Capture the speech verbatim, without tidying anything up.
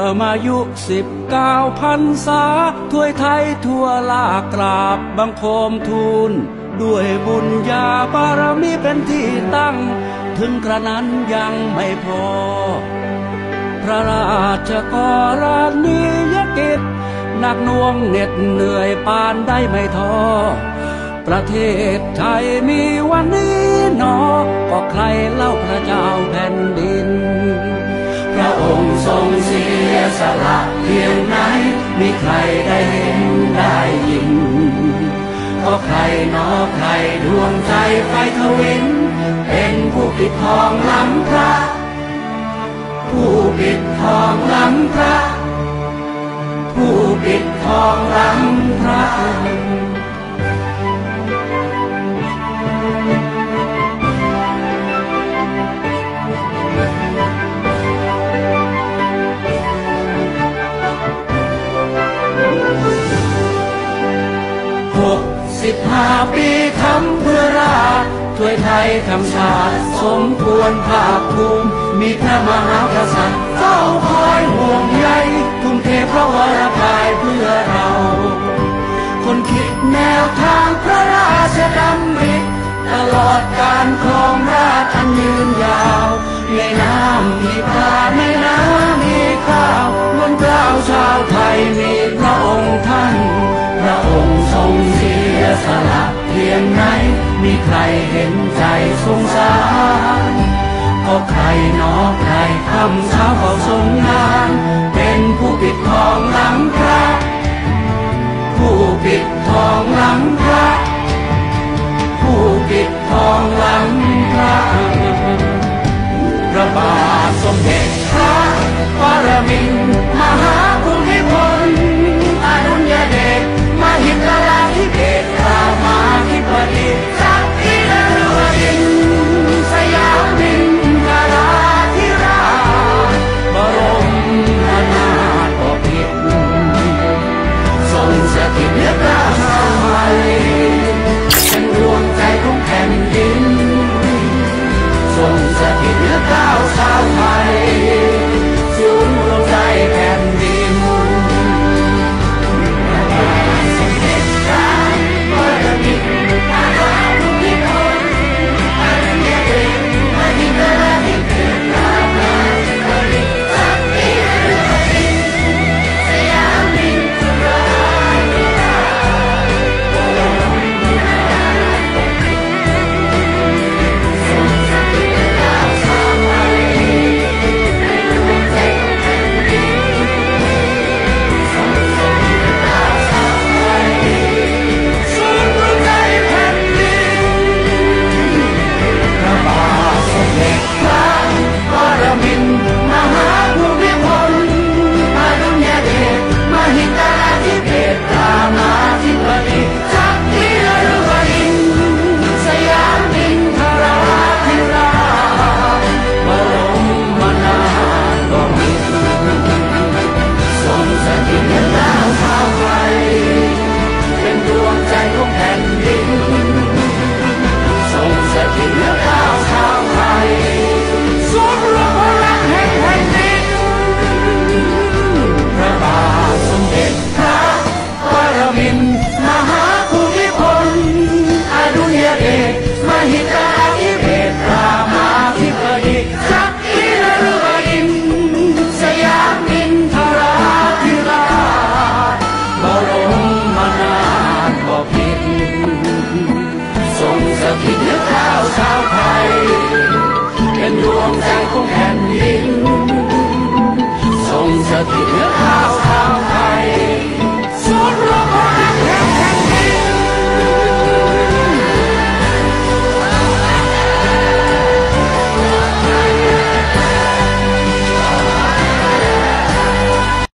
มายุสิบเก้าพันษาถ้วยไทยทั่วลากราบบังคมทูลด้วยบุญญาบารมีเป็นที่ตั้งถึงกระนั้นยังไม่พอพระราชกรณียกิจหนักหน่วงเหน็ดเหนื่อยปานได้ไม่ท้อประเทศไทยมีวันนี้หนอก็ใครเล่าพระเจ้าแผ่นดินพระองค์ทรงเสียสละเพียงไหนมีใครได้เห็นได้ยินก็ใครหนอใครดวงใจไฟทวินเป็นผู้ปิดทองล้ำพระผู้ปิดทองล้ำพระผู้ปิดทองล้ำพระสิบห้าปีทำเพื่อราชช่วยไทยทำชาติสมควรภาคภูมิมีพระมหากษัตริย์เฝ้าคอยห่วงใยทุ่มเทพระวรกายเพื่อเราคนคิดแนวทางพระราชดำริตลอดการครองราชย์อันยืนยาวในน้ำมีปลาในน้ำมีข้าวล้วนเกล้าชาวไทยมีพระองค์ท่านพระองค์ทรงเสียสละเพียงไหนมีใครเห็นใจสงสารก็ใครหนอใครทำเช้าเขาทรงงานเป็นผู้ปิดทองล้ำพระผู้ปิดทองล้ำพระผู้ปิดทองล้ำพระพระบาทสมเด็จพระปรมินทรมหาภูมิพลอดุลยเดชมหิดลาธิเบศรามาธิบดีสักดินวดินสยามมินทราธิราชบรมนาถบพิตรทรงสถิตเหนือกล้าชาวไทยเป็นดวงใจของแผ่นดินทรงสถิตเหนือกล้าชาวไทยศูนย์รวมใจแผ่นดินเป็นดวงใจของแผ่นดินทรงสถิต